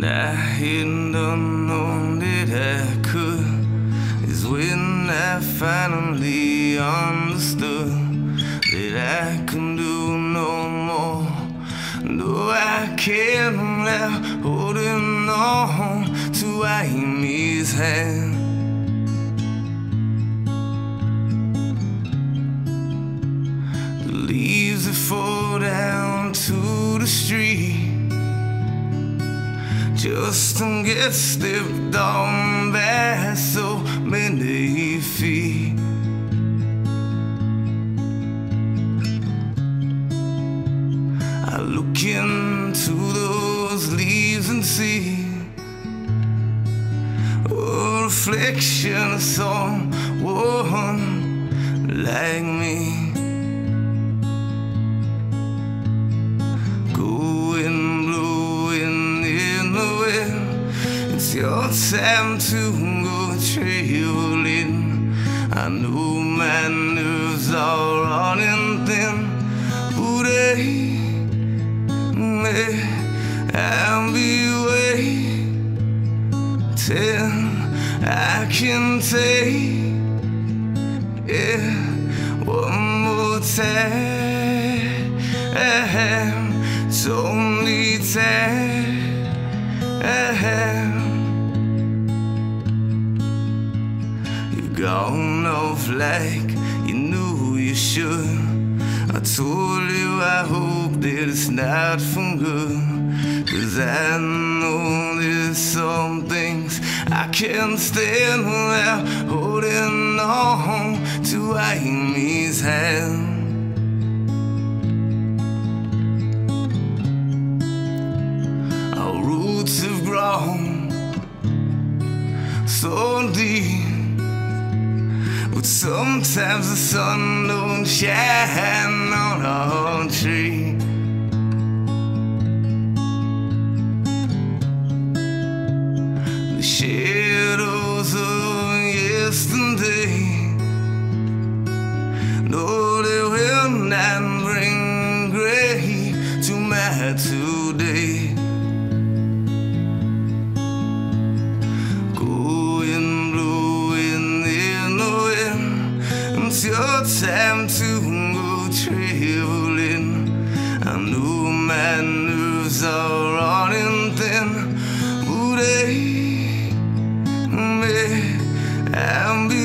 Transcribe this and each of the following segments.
I hadn't done all that I could is when I finally understood that I can do no more. No, I can't help holding on to Amy's hand. The leaves that fall down to the street just to get stepped on by so many feet. I look into those leaves and see a reflection of someone like me. It's your time to go traveling. I know my nerves are running thin, but I'll be waiting. I can take it one more time. It's only time. You've gone off like you knew you should. I told you I hope that it's not for good, 'cause I know there's some things I can't stand without holding on to Amy's hand. Our roots have grown so deep, but sometimes the sun don't shine on our tree. The shadows of yesterday, no, they will not bring gray to my today. It's your time to go traveling. I know my nerves are running thin, but I'll be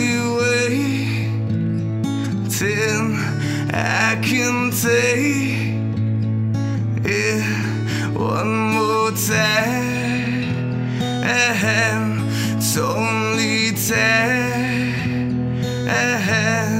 waiting. I can take it one more time. It's only time.